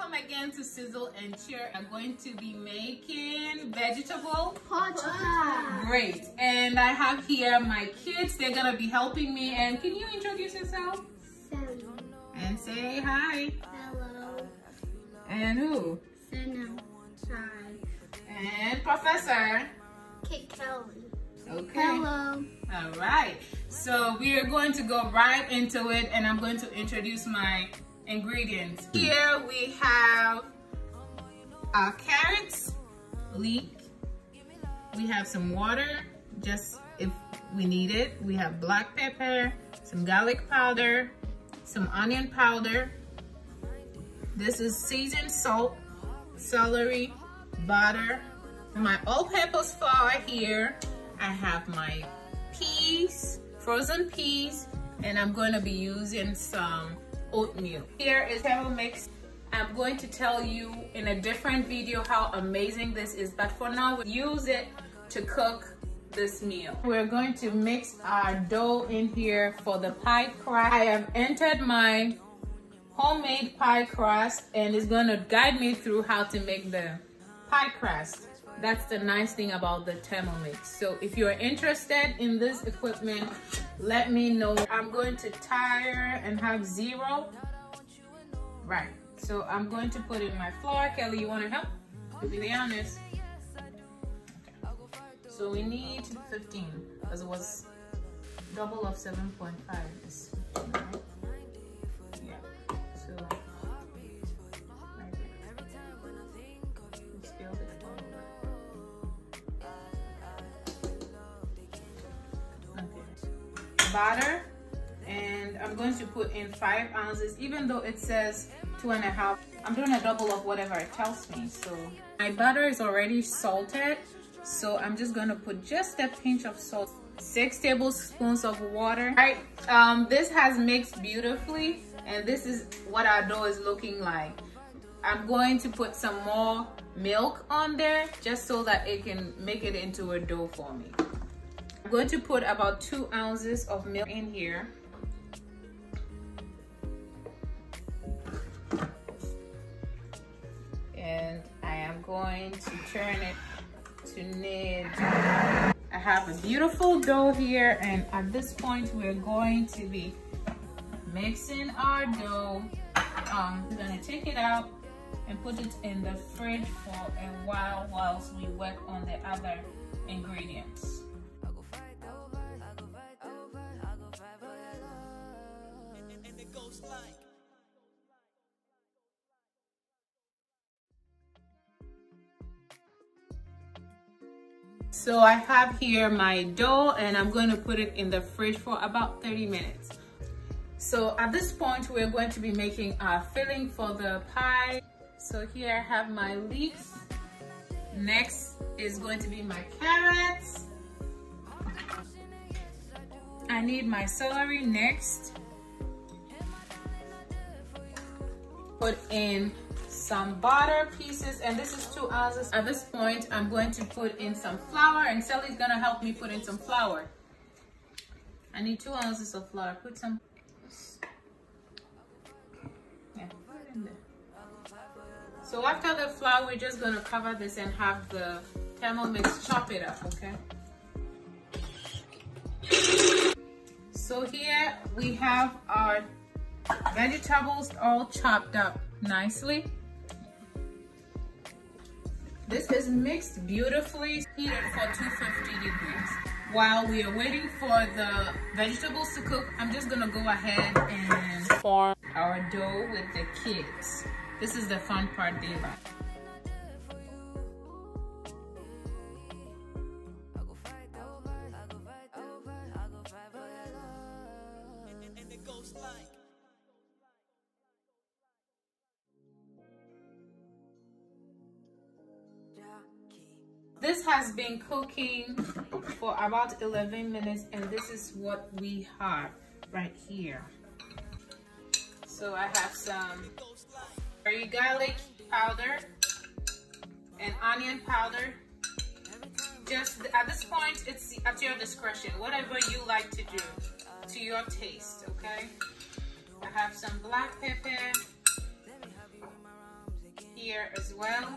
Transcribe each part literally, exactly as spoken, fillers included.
Welcome again to Sizzle and Cheer. I'm going to be making vegetable pot pie. Great. And I have here my kids. They're going to be helping me. And can you introduce yourself? Sally. And say hi. Hello. And who? Senna. Hi. And Professor? Kate Kelly. Okay. Hello. All right. So we are going to go right into it, and I'm going to introduce my ingredients. Here we have our carrots, leek. We have some water, just if we need it. We have black pepper, some garlic powder, some onion powder. This is seasoned salt, celery, butter, my all-purpose flour here. I have my peas, frozen peas, and I'm going to be using some oatmeal. Here is thermomix. I'm going to tell you in a different video how amazing this is, but for now we use it to cook this meal. We're going to mix our dough in here for the pie crust. I have entered my homemade pie crust, and it's going to guide me through how to make the pie crust. That's the nice thing about the thermomix. So if you're interested in this equipment, let me know. I'm going to tire and have zero. Right. So I'm going to put in my flour. Kelly, you want to help? To be honest. Okay. So we need fifteen, because it was double of seven point five is fifteen, right? Yeah. So right there. Let's build it all over. Butter, and I'm going to put in five ounces, even though it says two and a half. I'm doing a double of whatever it tells me. So my butter is already salted, so I'm just going to put just a pinch of salt. Six tablespoons of water. All right, um this has mixed beautifully, and this is what our dough is looking like. I'm going to put some more milk on there just so that it can make it into a dough for me. I'm going to put about two ounces of milk in here. And I am going to turn it to knead. I have a beautiful dough here, and at this point we're going to be mixing our dough. Um, we're going to take it out and put it in the fridge for a while whilst we work on the other ingredients. So I have here my dough, and I'm going to put it in the fridge for about thirty minutes. So at this point, we're going to be making our filling for the pie. So here I have my leeks. Next is going to be my carrots. I need my celery next. Put in some butter pieces, and this is two ounces. At this point, I'm going to put in some flour, and Sally's gonna help me put in some flour. I need two ounces of flour. Put some. Yeah, put it in there. So after the flour, we're just gonna cover this and have the thermomix chop it up, okay? So here we have our vegetables all chopped up nicely. This is mixed beautifully, heated for two hundred fifty degrees. While we are waiting for the vegetables to cook, I'm just gonna go ahead and form our dough with the kids. This is the fun part they like. This has been cooking for about eleven minutes, and this is what we have right here. So I have some curry garlic powder and onion powder. Just at this point, it's at your discretion, whatever you like to do to your taste, okay? I have some black pepper. here as well.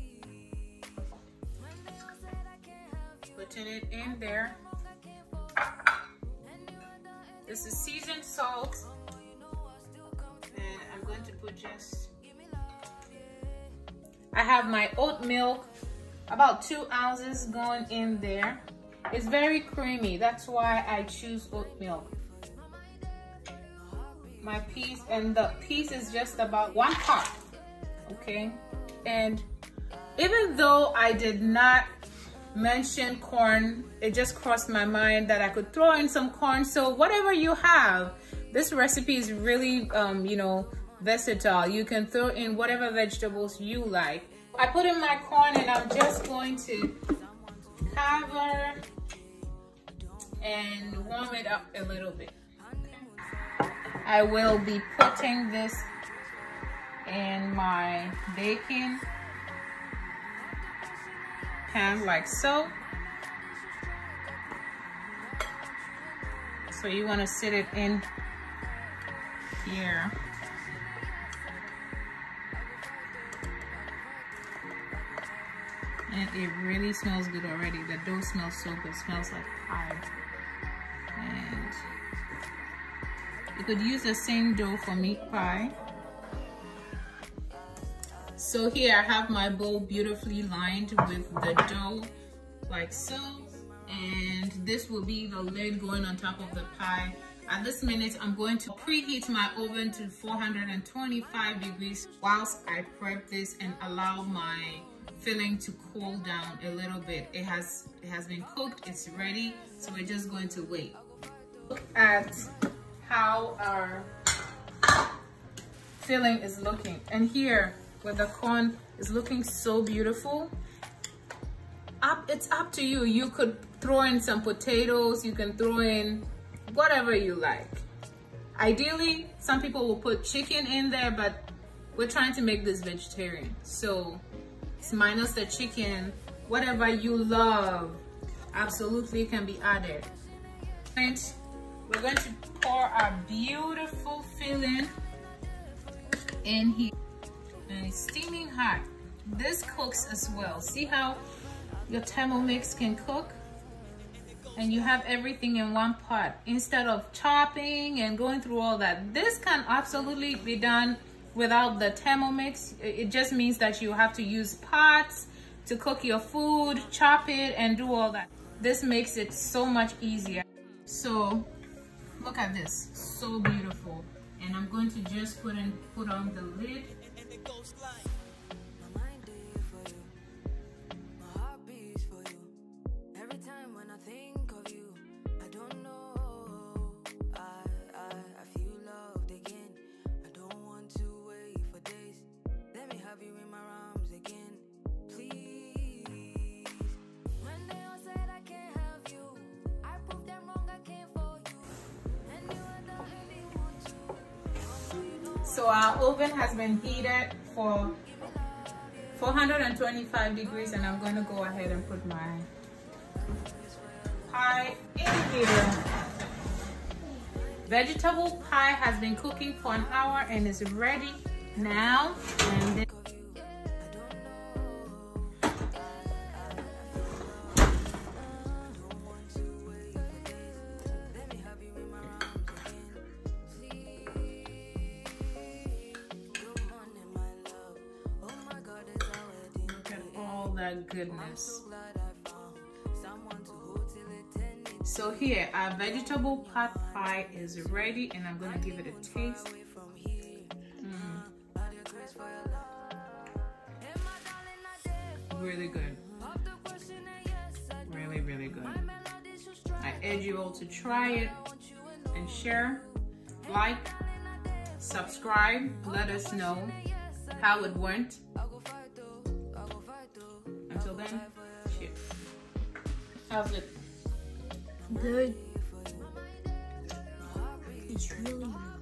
Putting it in there. This is seasoned salt, and I'm going to put just, I have my oat milk, about two ounces going in there. It's very creamy, that's why I choose oat milk. My piece, and the piece is just about one cup, okay? And even though I did not mention corn, it just crossed my mind that I could throw in some corn. So whatever you have, this recipe is really um you know, versatile. You can throw in whatever vegetables you like. I put in my corn, and I'm just going to cover and warm it up a little bit. Okay. I will be putting this in my baking pan like so. So you want to sit it in here. And it really smells good already. The dough smells so good. It smells like pie. And you could use the same dough for meat pie. So here I have my bowl beautifully lined with the dough like so, and this will be the lid going on top of the pie. At this minute, I'm going to preheat my oven to four hundred twenty-five degrees whilst I prep this and allow my filling to cool down a little bit. It has it has been cooked, it's ready, so we're just going to wait. Look at how our filling is looking, and here where the corn is looking so beautiful. Up, it's up to you. You could throw in some potatoes, you can throw in whatever you like. Ideally, some people will put chicken in there, but we're trying to make this vegetarian. So it's minus the chicken, whatever you love, absolutely can be added. And we're going to pour our beautiful filling in here. And it's steaming hot. This cooks as well. See how your thermomix can cook? And you have everything in one pot instead of chopping and going through all that. This can absolutely be done without the thermomix. It just means that you have to use pots to cook your food, chop it, and do all that. This makes it so much easier. So look at this, so beautiful. And I'm going to just put in put on the lid. So our oven has been heated for four hundred twenty-five degrees, and I'm going to go ahead and put my pie in here. Vegetable pie has been cooking for an hour and is ready now. And then that goodness. So here our vegetable pot pie is ready, and I'm gonna give it a taste. Mm. Really good, really really good. I urge you all to try it and share, like, subscribe, let us know how it went. Until then, shit. How's it? Good. It's really good.